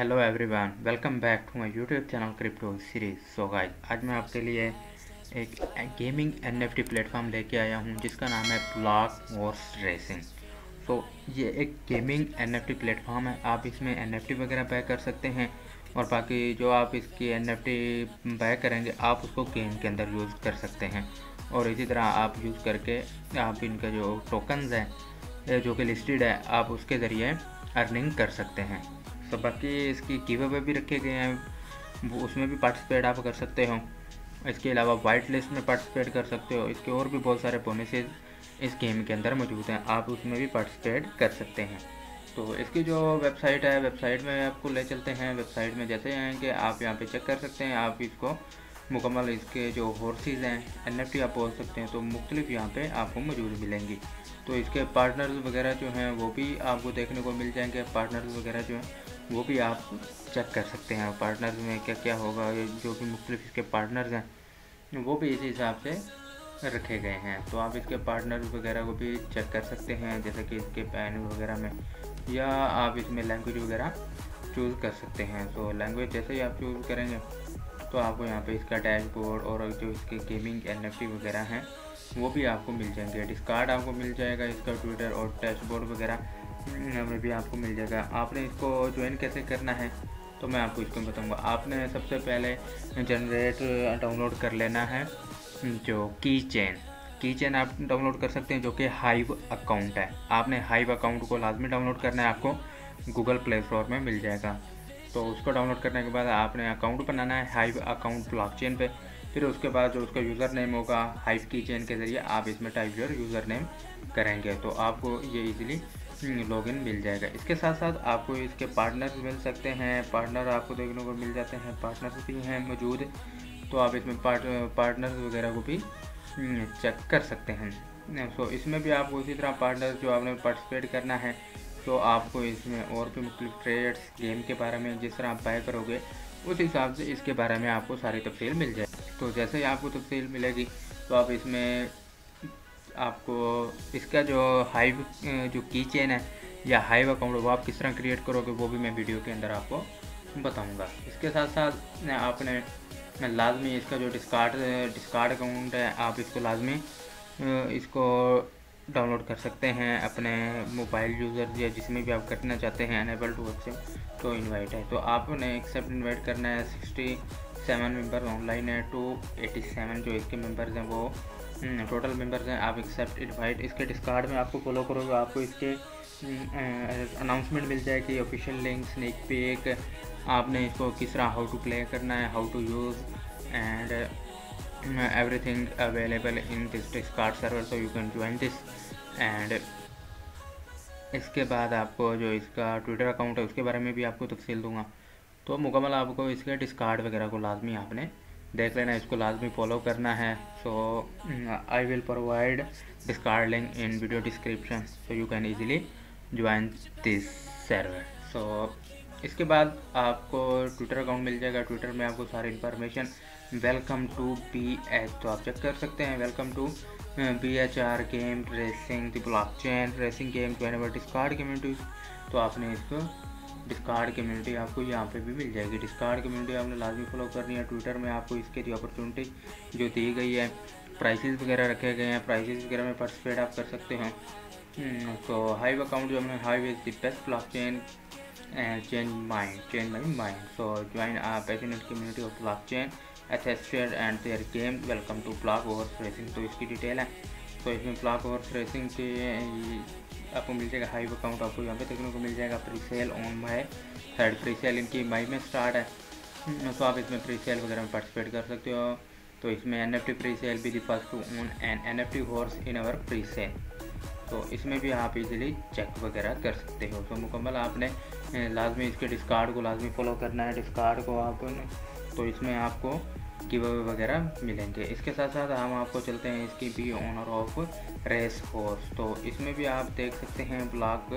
Hello everyone, welcome back to my YouTube channel crypto series. So guys, आज मैं आपके लिए एक गेमिंग एनएफटी प्लेटफॉर्म लेके आया हूं जिसका नाम है ब्लॉक हॉर्स रेसिंग। सो ये एक गेमिंग एनएफटी प्लेटफॉर्म है। आप इसमें एनएफटी वगैरह बाय कर सकते हैं और बाकी जो आप इसकी एनएफटी बाय करेंगे आप उसको गेम के अंदर यूज़ कर सकते हैं। और इसी तरह आप यूज़ करके आप इनका जो टोकन्स हैं जो कि लिस्टेड है आप उसके ज़रिए अर्निंग कर सकते हैं। तो बाकी इसकी गिव अवे भी रखे गए हैं, वो उसमें भी पार्टिसिपेट आप कर सकते हो। इसके अलावा वाइट लिस्ट में पार्टिसिपेट कर सकते हो। इसके और भी बहुत सारे बोनसेस इस गेम के अंदर मौजूद हैं, आप उसमें भी पार्टिसिपेट कर सकते हैं। तो इसकी जो वेबसाइट है, वेबसाइट में आपको ले चलते हैं। वेबसाइट में जैसे आएंगे आप यहाँ पे चेक कर सकते हैं। आप इसको मुकम्मल इसके जो हॉर्सेस हैं एनएफटी आप बोल सकते हैं, तो मुख्तलिफ यहाँ पे आपको मौजूद मिलेंगी। तो इसके पार्टनर्स वगैरह जो हैं वो भी आपको देखने को मिल जाएंगे। पार्टनर्स वगैरह जो हैं वो भी आप चेक कर सकते हैं। पार्टनर्स में क्या क्या होगा, ये जो भी मुख्तलिफ इसके पार्टनर्स हैं वो भी इसी हिसाब से रखे गए हैं। तो आप इसके पार्टनर्स वगैरह को भी चेक कर सकते हैं, जैसे कि इसके पैन वगैरह में, या आप इसमें लैंग्वेज वगैरह चूज़ कर सकते हैं। तो लैंग्वेज जैसे ही आप चूज़ करेंगे तो आपको यहाँ पे इसका डैशबोर्ड और जो इसके गेमिंग एनएफटी वगैरह हैं वो भी आपको मिल जाएंगे। डिस्कार्ड आपको मिल जाएगा, इसका ट्विटर और डैशबोर्ड वगैरह में भी आपको मिल जाएगा। आपने इसको ज्वाइन कैसे करना है तो मैं आपको इसको बताऊंगा। आपने सबसे पहले जनरेट डाउनलोड कर लेना है जो की चेन आप डाउनलोड कर सकते हैं, जो कि हाइव अकाउंट है। आपने हाइव अकाउंट को लाजमी डाउनलोड करना है, आपको गूगल प्ले स्टोर में मिल जाएगा। तो उसको डाउनलोड करने के बाद आपने अकाउंट बनाना है हाइव अकाउंट ब्लॉकचेन पे। फिर उसके बाद जो उसका यूज़र नेम होगा हाइव की चेन के ज़रिए आप इसमें टाइप योर यूज़र नेम करेंगे तो आपको ये इजीली लॉगिन मिल जाएगा। इसके साथ साथ आपको इसके पार्टनर्स मिल सकते हैं। पार्टनर आपको देखने को मिल जाते हैं, पार्टनर्स भी हैं मौजूद। तो आप इसमें पार्टनर्स वगैरह को भी चेक कर सकते हैं। सो इसमें भी आपको इसी तरह पार्टनर जो आपने पार्टिसिपेट करना है तो आपको इसमें और भी मुख्तलिफ ट्रेड्स गेम के बारे में जिस तरह आप बाय करोगे उस हिसाब से इसके बारे में आपको सारी तफसील मिल जाए। तो जैसे ही आपको तफसील मिलेगी तो आप इसमें आपको इसका जो हाइव जो की चेन है या हाइव अकाउंट वो आप किस तरह क्रिएट करोगे वो भी मैं वीडियो के अंदर आपको बताऊंगा। इसके साथ साथ आपने लाजमी इसका जो डिस्कार्ड अकाउंट है आप इसको लाजमी इसको डाउनलोड कर सकते हैं अपने मोबाइल यूज़र या जिसमें भी आप करना चाहते हैं। अनेबल टू एक्सेप्ट तो इनवाइट है, तो आपने एक्सेप्ट इनवाइट करना है। 67 मेंबर ऑनलाइन है, 287 जो इसके मेंबर्स हैं वो टोटल मेंबर्स हैं। आप एक्सेप्ट इनवाइट इसके डिस्कार्ड में आपको फॉलो करोगे आपको इसके अनाउंसमेंट मिल जाएगी, ऑफिशियल लिंक, स्नेक पीक, आपने इसको किस तरह हाउ टू प्ले करना है, how to use and everything available in this Discord server, so you can join this। And इसके बाद आपको जो इसका ट्विटर अकाउंट है उसके बारे में भी आपको तफसील दूंगा। तो मुकम्मल आपको इसके डिस्कार्ड वगैरह को लाजमी आपने देख लेना है, इसको लाजमी फॉलो करना है। So I will provide Discord link in video description so you can easily join this server. So इसके बाद आपको ट्विटर अकाउंट मिल जाएगा। ट्विटर में आपको सारी इन्फॉर्मेशन वेलकम टू BH तो आप चेक कर सकते हैं। Welcome to BHR game racing the blockchain racing game join Discord community. तो आपने इसको डिस्कार्ड कम्युनिटी आपको यहाँ पे भी मिल जाएगी। डिस्कार्ड कम्युनिटी आपने लाजमी फॉलो करनी है। ट्विटर में आपको इसके जो अपॉर्चुनिटी जो दी गई है, प्राइसेस वगैरह रखे गए हैं, प्राइसेस वगैरह में पार्टिसिपेट आप कर सकते हैं। तो हाइव अकाउंट जो हमने Hive is the best blockchain change my mind, so join a passionate community of blockchain enthusiasts and their game। Welcome to block horse racing. तो इसकी डिटेल है, तो इसमें ब्लॉक हॉर्स रेसिंग के आपको मिल जाएगा हाइव अकाउंट, आपको यहाँ पे देखने को मिल जाएगा। Pre sale on May third, pre sale इनकी मई में स्टार्ट है, तो आप इसमें प्री सेल वगैरह में पार्टिसिपेट कर सकते हो। तो इसमें NFT प्री सेल भी the first to own an NFT horse in our pre sale, तो इसमें भी आप इजीली चेक वगैरह कर सकते हो। तो मुकम्मल आपने लाजमी इसके डिस्कार्ड को लाजमी फॉलो करना है। डिस्कार्ड को आपने तो इसमें आपको गिव अवे वगैरह मिलेंगे। इसके साथ साथ हम आपको चलते हैं इसकी भी ओनर ऑफ रेस हॉर्स। तो इसमें भी आप देख सकते हैं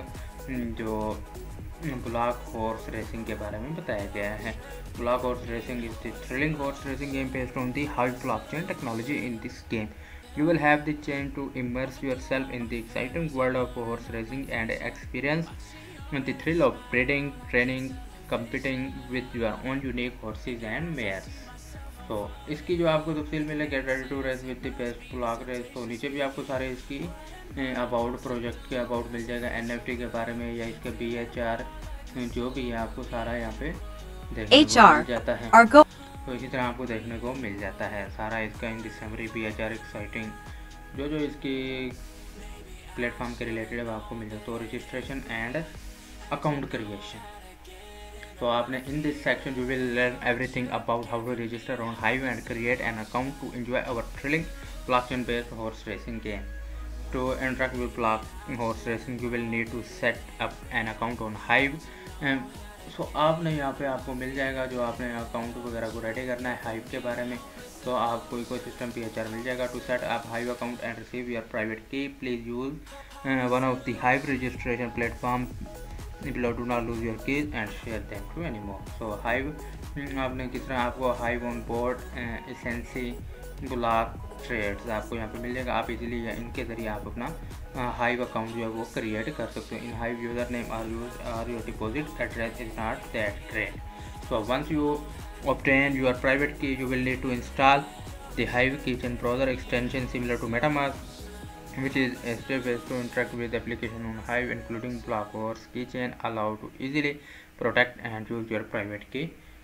ब्लॉक हॉर्स रेसिंग के बारे में बताया गया है। Block horse racing is the thrilling horse racing game based on the high blockchain technology. In this game you will have the chance to immerse yourself in the exciting world of horse racing and experience the thrill of breeding, training, competing with your own unique horses and mares। तो इसकी जो आपको तफसील मिले get ready to race with the best block race, तो नीचे भी आपको सारे इसकी अबाउट प्रोजेक्ट के अबाउट मिल जाएगा, NFT के बारे में या इसका BHR जो भी है आपको सारा यहाँ पे देखने को मिल जाता है। तो इसी तरह आपको देखने को मिल जाता है सारा इसका इन दिसंबर BHR एक्साइटिंग जो इसकी प्लेटफॉर्म के रिलेटेड है आपको मिल जाता है। तो रजिस्ट्रेशन एंड अकाउंट क्रिएशन, तो आपने in this section you will learn everything about how to register on Hive and create an account to enjoy our thrilling blockchain based horse racing game. To interact with block horse racing you will need to set up an account on Hive। So आपने यहाँ पे आपको मिल जाएगा जो आपने account वगैरह को ready करना है Hive के बारे में, तो आपको इकोसिस्टम BHR मिल जाएगा। To set up Hive account and receive your private key please use one of the Hive registration platform below, do not lose your keys and share them to any more. So Hive आपने किस तरह आपको Hive on board Ecency block trades आपको यहाँ पे मिल जाएगा। आप easily इनके ज़रिए आप अपना Hive अकाउंट जो है वो क्रिएट कर सकते हो। In Hive user name are your deposit address is not that great. So once you obtain your private key you will need to install the Hive keychain browser extension similar to MetaMask, which is a step ways to interact with the application on Hive including block horse keychain allow to easily protect and use your private key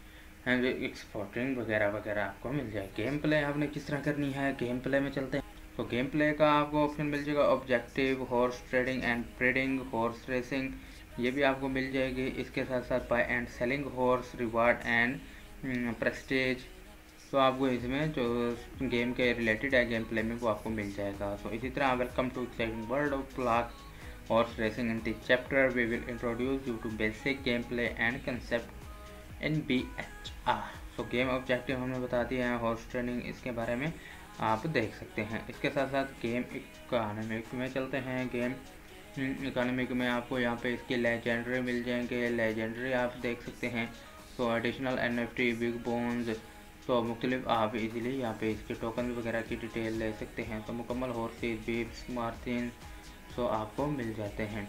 and exporting वगैरह वगैरह आपको मिल जाए। Game play आपने किस तरह करनी है, game play में चलते हैं। तो गेम प्ले का आपको ऑप्शन मिल जाएगा objective, horse trading and breeding, horse racing, ये भी आपको मिल जाएगी। इसके साथ साथ buy and selling horse, reward and prestige, तो आपको इसमें जो गेम के रिलेटेड है गेम प्ले में वो आपको मिल जाएगा। सो इसी तरह welcome to exciting world of block horse racing. In this chapter we will introduce you to basic game play and concept in BHR। So game objective हमने बता दिया है, हॉर्स ट्रेनिंग इसके बारे में आप देख सकते हैं। इसके साथ साथ गेम इकोनॉमिक में चलते हैं। गेम इकोनॉमिक में आपको यहाँ पे इसके लेजेंडरी मिल जाएंगे, लेजेंडरी आप देख सकते हैं। तो एडिशनल NFT, बिग बोन्स, तो मुख्तलिफ आप इजीली यहाँ पे इसके टोकन वगैरह की डिटेल ले सकते हैं। तो मुकम्मल हॉर्सेस, बीप्स, मार्टिन तो आपको मिल जाते हैं।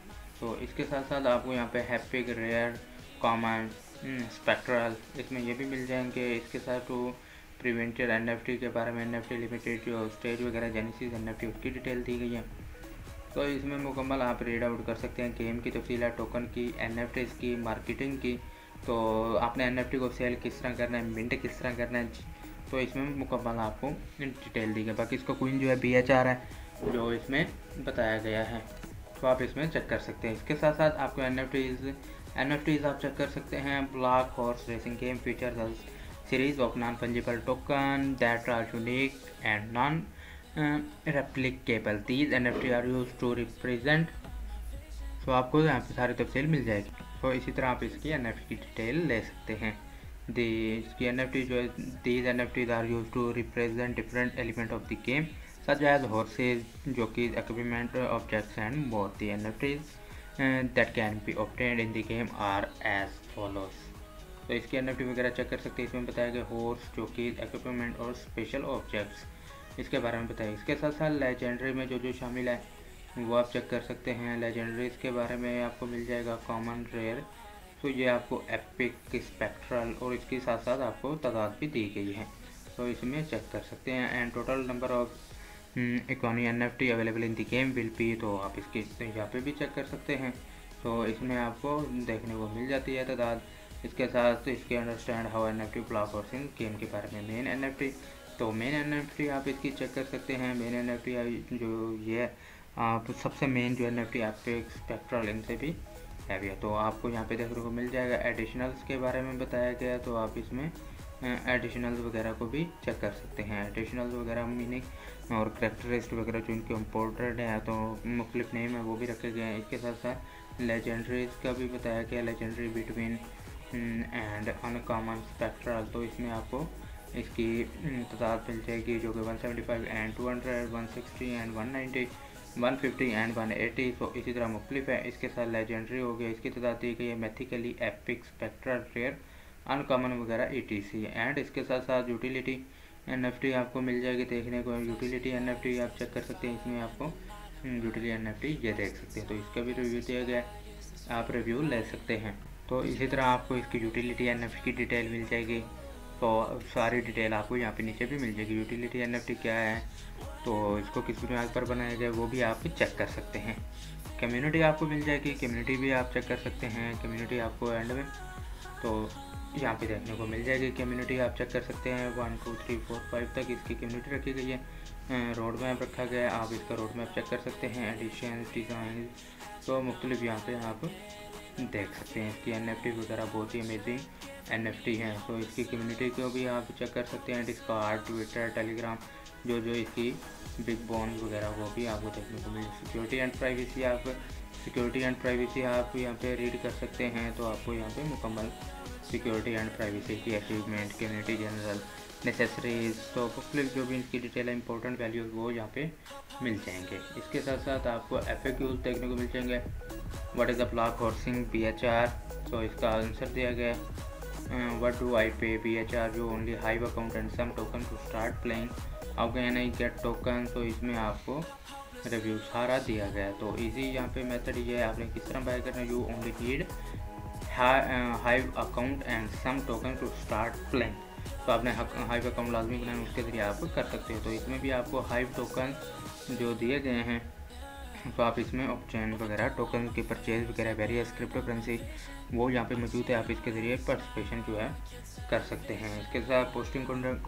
तो इसके साथ साथ आपको यहाँ पे हैप्पिक, रेयर, कॉमन, स्पेक्ट्रल इसमें ये भी मिल जाएंगे। इसके साथ तो प्रिवेंटेड NFT के बारे में, NFT लिमिटेड जो स्टेज वगैरह जेनेसिस NFT उसकी डिटेल दी गई है। तो इसमें मुकम्मल आप रीड आउट कर सकते हैं गेम की तफसील, टोकन की, NFTs की, मार्केटिंग की, तो आपने NFT को सेल किस तरह करना है, मिंट किस तरह करना है, तो इसमें मुकम्मल आपको डिटेल दी गई। बाकी इसका क्वीन जो है BHR है जो इसमें बताया गया है, तो आप इसमें चेक कर सकते हैं। इसके साथ साथ आपको NFTs आप चेक कर सकते हैं। Block horse racing game features a series of non fungible token that are unique and non replicable. These NFT are used to represent, तो आपको यहाँ पे सारी तफसील मिल जाएगी। तो इसी तरह आप इसकी NFT की डिटेल ले सकते हैं। इसकी NFT जो है, these NFTs are used to represent different element of the game such as horses जो कि equipment, objects and more. The NFTs that can be obtained in the game are as follows। तो इसकी NFT वगैरह check कर सकते हैं। इसमें बताया गया हॉर्स जो कि इक्विपमेंट और स्पेशल ऑब्जेक्ट्स इसके बारे में बताया। इसके साथ साथ लेजेंडरी में जो शामिल है वो आप चेक कर सकते हैं। लेजेंडरीज के बारे में आपको मिल जाएगा कॉमन, रेयर, तो ये आपको एपिक, स्पेक्ट्रल और इसके साथ साथ आपको तादाद भी दी गई है, तो इसमें चेक कर सकते हैं। And total number of iconic NFT available in the game will be, तो आप इसके यहाँ पे भी चेक कर सकते हैं। तो इसमें आपको देखने को मिल जाती है तादाद। इसके साथ इसके understand how NFT block horse in game के बारे में। मेन NFT, तो मेन NFT आप इसकी चेक कर सकते हैं। मेन NFT जो ये आप सबसे मेन जो NFT आपके स्पेक्ट्रल इनसे भी हैवी है, तो आपको यहाँ पे देखने को मिल जाएगा। एडिशनल्स के बारे में बताया गया, तो आप इसमें एडिशनल्स वगैरह को भी चेक कर सकते हैं। एडिशनल्स वगैरह मीनिंग और करेक्टरिस्टिक वगैरह जो इनके इम्पोर्टेड है, तो मुख्तलिफ नेम है वो भी रखे गए हैं। इसके साथ साथ लेजेंडरीज का भी बताया गया, legendary, between and uncommon, spectral, तो इसमें आपको इसकी तादाद मिल जाएगी जो कि 175 एंड 200, 160 एंड 190, 150 एंड 180। तो इसी तरह मुख्तलिफ है। इसके साथ लेजेंडरी हो गया, इसकी तादाद दी गई है mythically, epic, spectral, rare, uncommon वगैरह ETC। एंड इसके साथ साथ यूटिलिटी NFT आपको मिल जाएगी देखने को। यूटिलिटी NFT आप चेक कर सकते हैं। इसमें आपको यूटिलिटी NFT ये देख सकते हैं, तो इसका भी रिव्यू दिया गया है, आप रिव्यू ले सकते हैं। तो इसी तरह आपको इसकी यूटिलिटी NFT की डिटेल मिल जाएगी। तो सारी डिटेल आपको यहाँ पे नीचे भी मिल जाएगी। यूटिलिटी NFT क्या है, तो इसको किस बुनियाद पर बनाया जाए वो भी आप चेक कर सकते हैं। कम्युनिटी आपको मिल जाएगी, कम्युनिटी भी आप चेक कर सकते हैं। कम्युनिटी आपको एंड में तो यहाँ पे देखने को मिल जाएगी। कम्युनिटी आप चेक कर सकते हैं, 1 2 3 4 5 तक इसकी कम्युनिटी रखी गई है। रोड मैप रखा गया है, आप इसका रोड मैप चेक कर सकते हैं। एडिशन, डिज़ाइन, तो मुख्तलिफ यहाँ पे आप देख सकते हैं। इसकी NFT वगैरह बहुत ही अमेजिंग NFT है। तो इसकी कम्युनिटी को भी आप चेक कर सकते हैं। डिस्कॉर्ड, ट्विटर, टेलीग्राम, जो इसकी बिग बॉन वगैरह वो भी आपको देखने को मिले। सिक्योरिटी एंड प्राइवेसी आप यहाँ पे रीड कर सकते हैं। तो आपको यहाँ पे मुकम्मल सिक्योरिटी एंड प्राइवेसी की अचीवमेंट, कम्युनिटी जनरल, नेसेसरीज, तो मुख्तलिफ जो भी इनकी डिटेल है, इंपॉर्टेंट वैल्यूज़ वो यहाँ पे मिल जाएंगे। इसके साथ साथ आपको FAQs देखने को मिल जाएंगे। What is the block horsing BHR, तो इसका आंसर दिया गया है। What do I pay BHR, you only Hive account and some token to start playing, how can I get token, तो इसमें आपको रिव्यू सारा दिया गया है। तो इजी यहाँ पे मेथड ये है, आपने किस तरह बाय करना है। You only need Hive account and some token to start playing, तो आपने हाइव अकाउंट लाजमी बनाना, उसके ज़रिए आप कर सकते हो। तो इसमें भी आपको हाइव टोकन जो दिए गए हैं, तो आप इसमें ऑप्शन वगैरह, टोकन की परचेज वगैरह, वेरियस क्रिप्टो करेंसी वो यहाँ पे मौजूद है। आप इसके ज़रिए पार्टिसिपेशन जो है कर सकते हैं। इसके साथ posting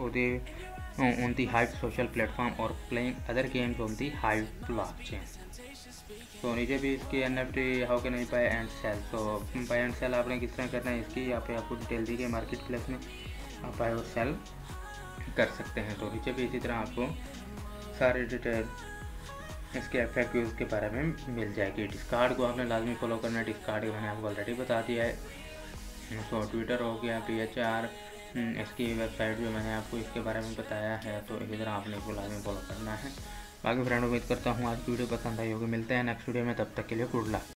on the Hive social platform और playing other games on the Hive blockchain. तो नीचे भी इसकी NFT how can I buy and sell, तो बाय एंड सेल आपने किस तरह करना है इसकी यहाँ पे आपको डिटेल दी गई। मार्केट प्लेस में आप बाय और सेल कर सकते हैं। तो नीचे भी इसी तरह आपको सारी डिटेल इसके FAQs के बारे में मिल जाएगी। डिस्कॉर्ड को आपने लाजमी फॉलो करना है। डिस्कॉर्ड मैंने आपको ऑलरेडी बता दिया है। तो ट्विटर हो गया, BHR, इसकी वेबसाइट जो मैंने आपको इसके बारे में बताया है, तो इसी तरह आपने इसको लाजमी फॉलो करना है। बाकी फ्रेंड, उम्मीद करता हूँ आज की वीडियो पसंद आई होगी। मिलते हैं नेक्स्ट वीडियो में, तब तक के लिए गुड लक।